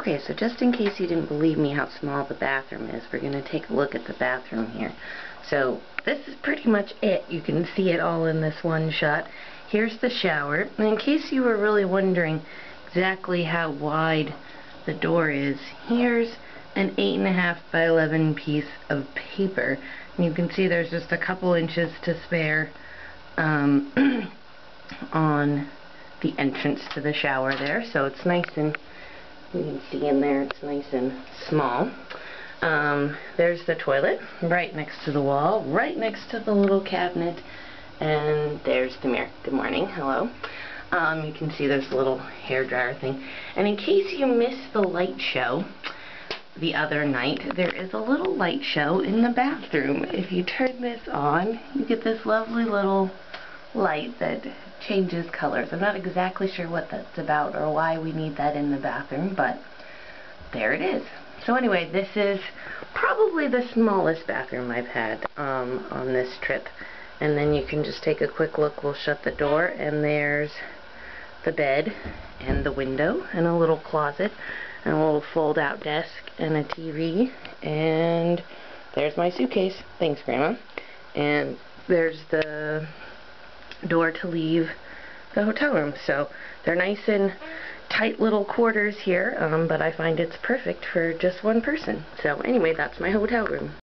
Okay, so just in case you didn't believe me how small the bathroom is, we're going to take a look at the bathroom here. So this is pretty much it. You can see it all in this one shot. Here's the shower. And in case you were really wondering exactly how wide the door is, here's an 8.5 by 11 piece of paper. And you can see there's just a couple inches to spare on the entrance to the shower there. So it's nice, and you can see in there it's nice and small. There's the toilet right next to the wall, right next to the little cabinet, and there's the mirror. Good morning. Hello. You can see there's a little hairdryer thing. And in case you missed the light show the other night, there is a little light show in the bathroom. If you turn this on, you get this lovely little light that changes colors. I'm not exactly sure what that's about or why we need that in the bathroom, but there it is. So anyway, this is probably the smallest bathroom I've had on this trip. And then you can just take a quick look. We'll shut the door, and there's the bed and the window and a little closet and a little fold-out desk and a TV, and there's my suitcase. Thanks, Grandma. And there's the door to leave the hotel room. So they're nice and tight little quarters here, but I find it's perfect for just one person. So anyway, that's my hotel room.